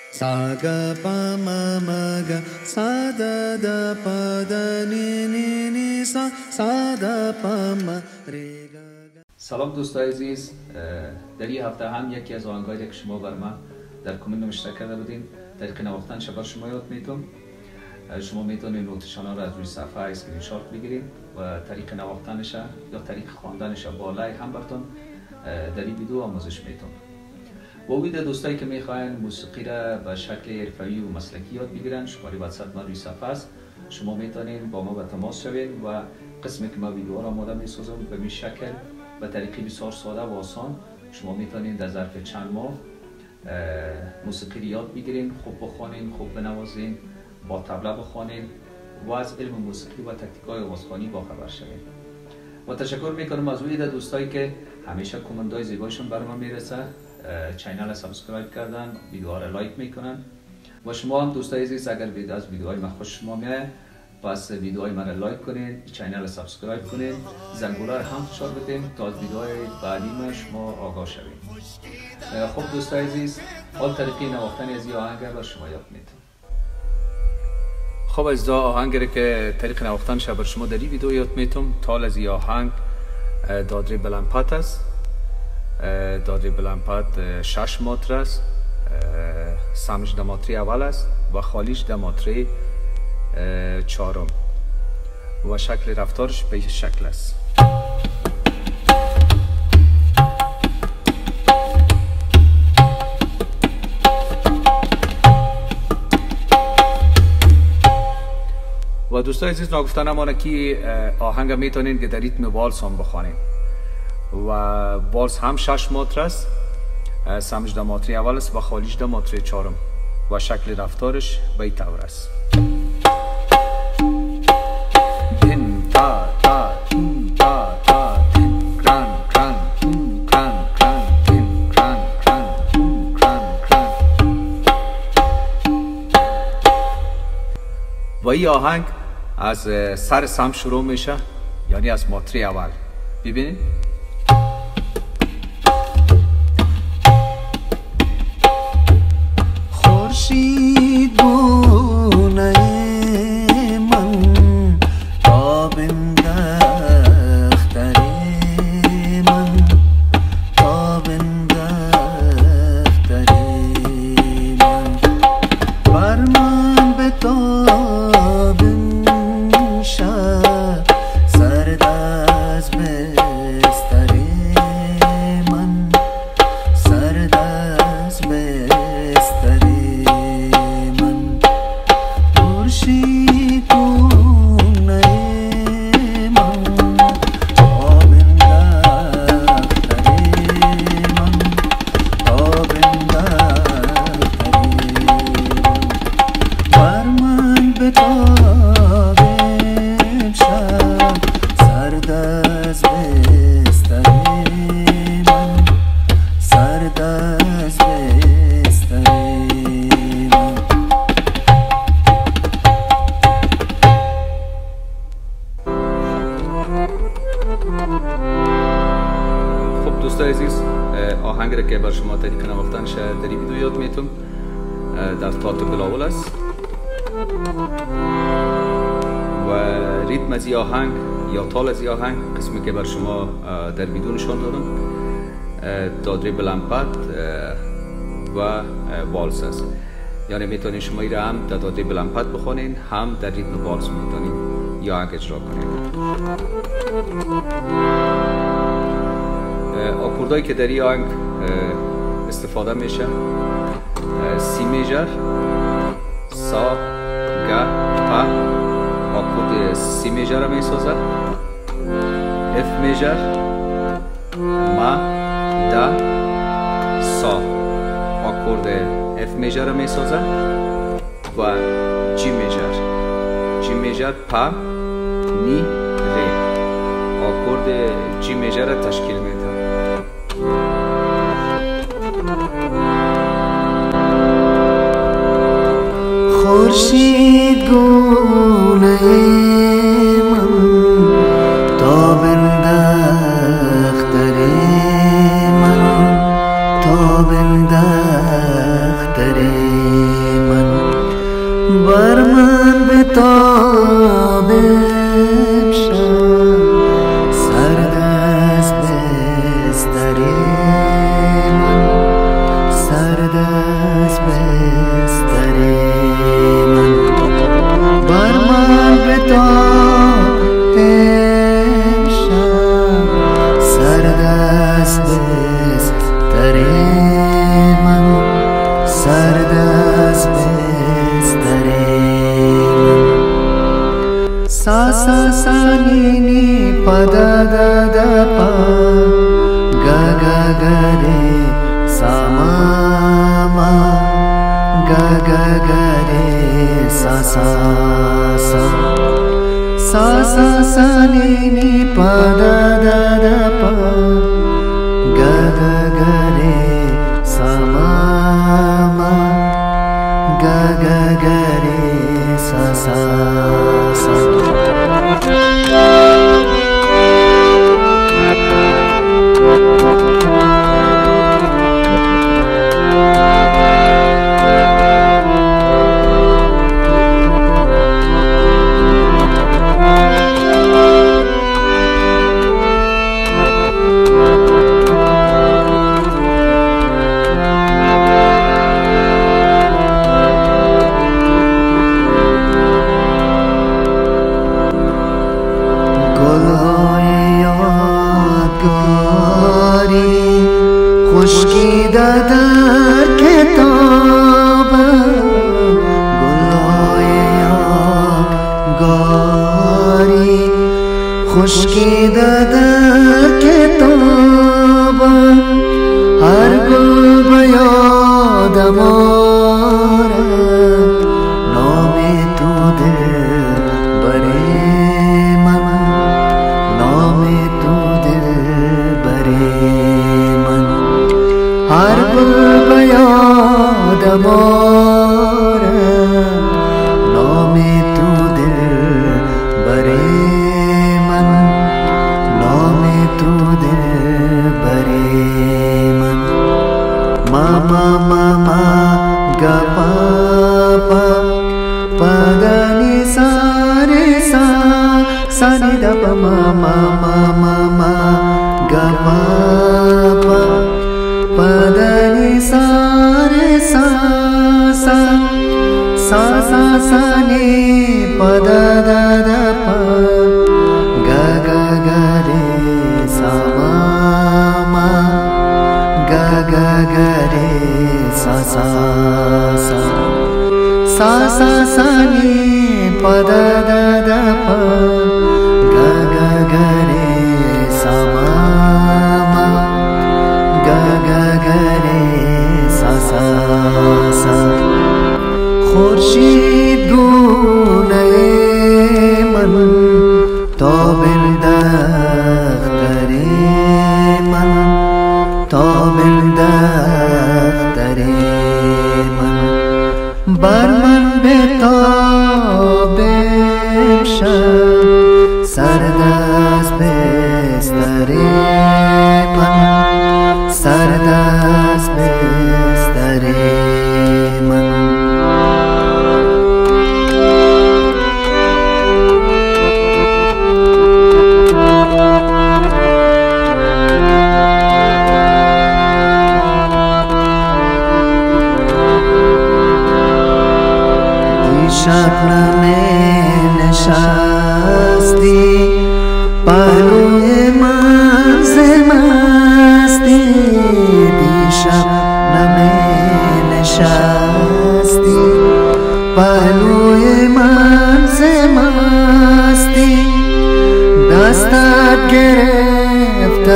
sa ga pa ma ma ga sa da da pa da ni ni ni sa da pa ma re ga. سلام دوستای عزیز، در این هفته هم یکی از آهنگایی که شما بر من در کامنت مشترک کرده بودین طریق نواختن شبر شما یاد میتونم. شما میتونید نوتشان ها را از روی صفحه اسکرین شات بگیرید و طریق نواختنش یا طریق خواندنش بالای هم براتون در این ویدیو آموزش میتونم. با امید دوستایی که میخواین موسیقی را به شکل حرفه‌ای و مسلکی یاد بگیرن، شماره واتساپ ما روی صفحه است. شما میتونید با ما به تماس شوید و قسمی که ما ویدیو را آماده میسازم به این شکل به طریقی بسیار ساده و آسان شما میتونید در ظرف چند ماه موسیقی یاد بگیرین، خوب بخوانین، خوب بنوازین، با طبله بخوانین و از علم موسیقی و تکنیک‌های آوازخوانی باخبر شوید. و تشکر میکنم از ویدیو دوستایی که همیشه کامنت‌های زیبایشون برام میرسه، چینل سابسکرایب کردن، ویدیوها را لایک میکنن. و شما هم دوستای عزیز اگر از ویدیوهای من خوش شما میاد، پس ویدیوهای من را لایک کنین، چینل سابسکرایب کنین، زنگوله را هم فشار بدین تا از ویدیوهای بعدی ما شما آگاه شوید. خب دوستای عزیز، حال طریقی نواختن از این آهنگ را شما یاد میتونم. خب از آهنگی که طریق نواختن شب شما در این ویدیو یاد میتونم. تال از این آهنگ دادری بلندپت است. دادری بلندپت 6 ماتر است، سمش دماتری اول است و خالیش دماتری چهارم و شکل رفتارش به این شکل است. و دوستای عزیز نگفتن امانه که آهنگ میتونین که در ریتم والس هم بخوانین و والس هم 6 ماتر است، سمش دماتری اول است و خالیش دماتری چهارم و شکل رفتارش به این طور است. و این آهنگ از سر سم شروع میشه، یعنی از ماتری اول. ببینید خورشید گونه من تابنده اختر من، تابنده اختر من، بر من به تابن شد سرد از بستر من، سرد از بستر من، خورشید گونه من تابنده اختر من، تابنده اختر بر من به تابن شد سرد از بستر من، سرد از بستر من. خب دوستای عزیز، آهنگ را که بر شما طریق نواختنش در این ویدیو یاد میتونم در تالت بلاول است و ریتم از این آهنگ یا تال از این آهنگ قسمی که بر شما در ویدیو نشان دادم دادری بلندپت و والس است. یعنی میتونید شما این را هم در دادری بلندپت بخونین، هم در ریتم والس میتونید یا آهنگ اجرا کنید. آکوردهایی که در این آهنگ استفاده میشه: سی میجر، سا، گا، پا. آکورد سی میجر را میسازد. اف میجر، ما، دا، سا. آکورد اف میجر را میسازد و جی میجر، جی میجر، پا، نی، ری. آکورد جی میجر را تشکیل میده. خورشید گونه من تابنده اختر من، تابنده اختر بتاب امشب سرد از بستر من، سرد از بستر من. بر من بتاب امشب سرد از بستر من، سرد از بستر من. سا سا سا نی نی پا دا دا دا پا گا گا گا رے سا ما ما گا گا گا رے سا سا سا سا سا سا نی نی پا دا دا دا پا گا گا گا رے سا ما ما گا گا گا رے سا سا سا. خشکیده در کتاب گلهای یادگاری، خشکیده در کتاب هر گل به یادم آرد نام تو دلبر من، نام تو دلبر من. هر گل به یادم آرد نام تو دلبر من، نام تو دلبر من. ماما ماما گا پا پا پا دا نی سا رے سا سا نی دا پا ماما ماما ماما گا پا پا پا دا نی سا رے سا سا سا سا سا نی پا دا دا دا پا گا گا گا رے سا ما ما گا گا گا رے سا سا سا سا سا سا نی پا دا دا دا پا گا گا گا رے سا ما ما گا گا گا رے سا سا سا. خورشید گونه من تاب دختر من، تاب دختر من. بر من بتاب امشب سرد از بستر من، سرد از بستر من. شبنم نشستی پهلوی من ز مستی، دیشب نشستی پهلوی من ز مستی. دستت گرفته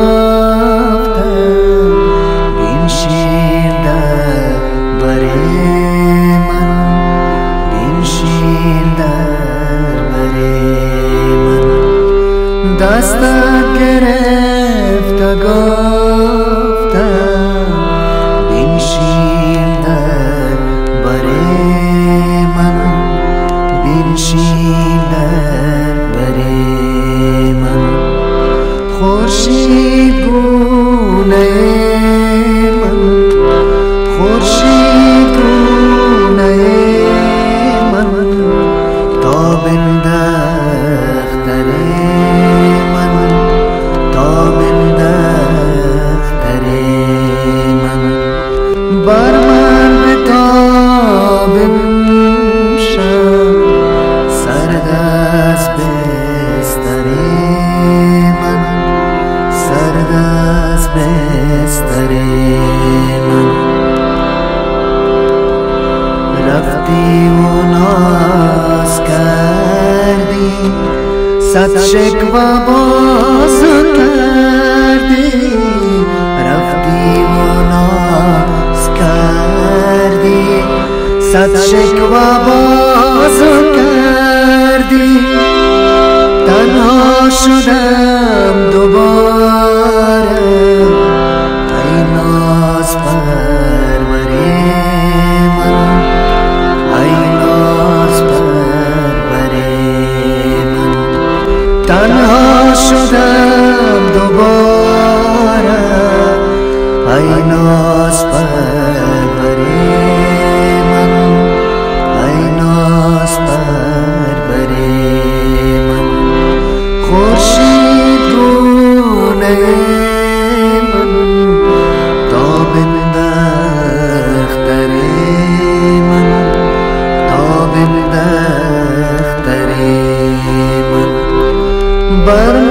گفتم بنشین در من، بنشین در من. دستت گرفته گفتم بنشین در من، بنشین در من. خورشید گونه من، خورشید گونه رفتی و ناز کردی صد شکوه باز کردی رفتی و ناز کردی صد شکوه باز کردی تنها شدم دوباره ای ناز پروری من ای ناز پروری من تنها شدم دوباره ای ناز پروری من ای ناز پروری من خورشید گونه من تاب دختر من تاب دختر من بر